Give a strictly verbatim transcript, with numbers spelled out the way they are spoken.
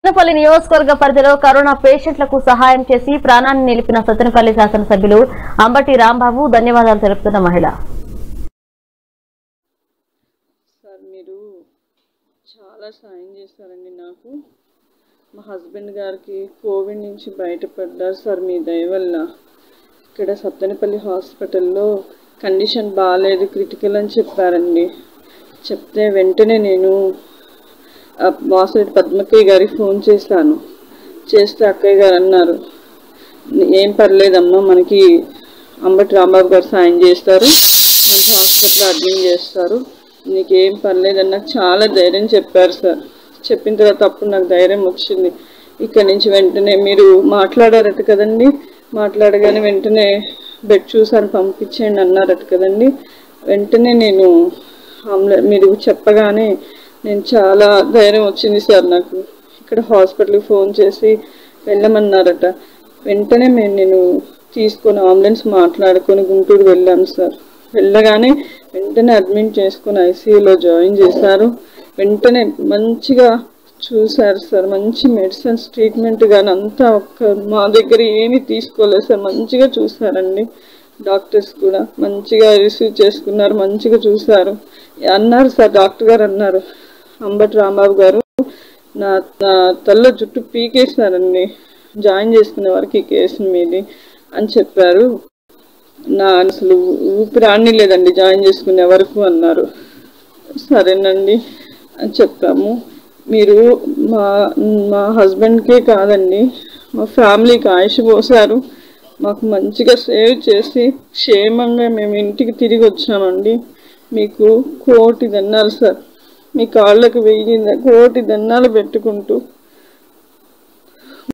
సత్తెనపల్లి నియోజకవర్గ పరిధిలో కరోనా పేషెంట్లకు సహాయం చేసి ప్రాణాన్ని నిలిపిన సత్తెనపల్లి శాసనసభ్యులు అంబటి రాంబాబు ధన్యవాదాలు తెలుపుతున్న మహిళ. సార్ మీరు చాలా సాయం చేశారండి. నాకు మా హస్బెండ్ గారికి కోవిడ్ నుంచి బయటపడ్డారు సార్ మీ దయ వల్ల. ఇక్కడ సత్తెనపల్లి హాస్పిటల్లో కండిషన్ బాగాలేదు, క్రిటికల్ అని చెప్పారండి. చెప్తే వెంటనే నేను వాసరెడ్డి పద్మక్కయ్య గారికి ఫోన్ చేశాను. చేస్తే అక్కయ్య గారు అన్నారు, ఏం పర్లేదమ్మా, మనకి అంబటి రాంబాబు గారు సాయం చేస్తారు, మంచి హాస్పిటల్లో అడ్మిట్ చేస్తారు, నీకు ఏం పర్లేదని నాకు చాలా ధైర్యం చెప్పారు సార్. చెప్పిన తర్వాత అప్పుడు నాకు ధైర్యం వచ్చింది. ఇక్కడ నుంచి వెంటనే మీరు మాట్లాడారట కదండి, మాట్లాడగానే వెంటనే బెడ్ చూసాను పంపించేయండి అన్నారట కదండి. వెంటనే నేను మీరు చెప్పగానే నేను చాలా ధైర్యం వచ్చింది సార్ నాకు. ఇక్కడ హాస్పిటల్కి ఫోన్ చేసి వెళ్ళమన్నారట. వెంటనే మేము నేను తీసుకొని అంబులెన్స్ మాట్లాడుకొని గుంటూరు వెళ్ళాను సార్. వెళ్ళగానే వెంటనే అడ్మిట్ చేసుకొని ఐసీయూలో జాయిన్ చేశారు. వెంటనే మంచిగా చూశారు సార్, మంచి మెడిసిన్స్ ట్రీట్మెంట్ కానీ అంతా ఒక్క మా దగ్గర ఏమీ తీసుకోలేదు సార్. మంచిగా చూశారండి, డాక్టర్స్ కూడా మంచిగా రిసీవ్ చేసుకున్నారు, మంచిగా చూశారు. అన్నారు సార్, డాక్టర్ గారు అన్నారు, అంబటి రాంబాబు గారు నా నా తల్ల జుట్టు పీకేసినారండి జాయిన్ చేసుకునే వరకు ఈ కేసు మీది అని చెప్పారు. నా అసలు ఊపిరి లేదండి జాయిన్ చేసుకునే వరకు అన్నారు. సరేనండి అని చెప్పాము. మీరు మా మా హస్బెండ్కే కాదండి, మా ఫ్యామిలీకి ఆయుష్ పోసారు. మాకు మంచిగా సేవ్ చేసి క్షేమంగా మేము ఇంటికి తిరిగి వచ్చామండి. మీకు కోటి దండాలు సార్. మీ కాళ్ళకు వెయ్యి కోటి దండాలు పెట్టుకుంటూ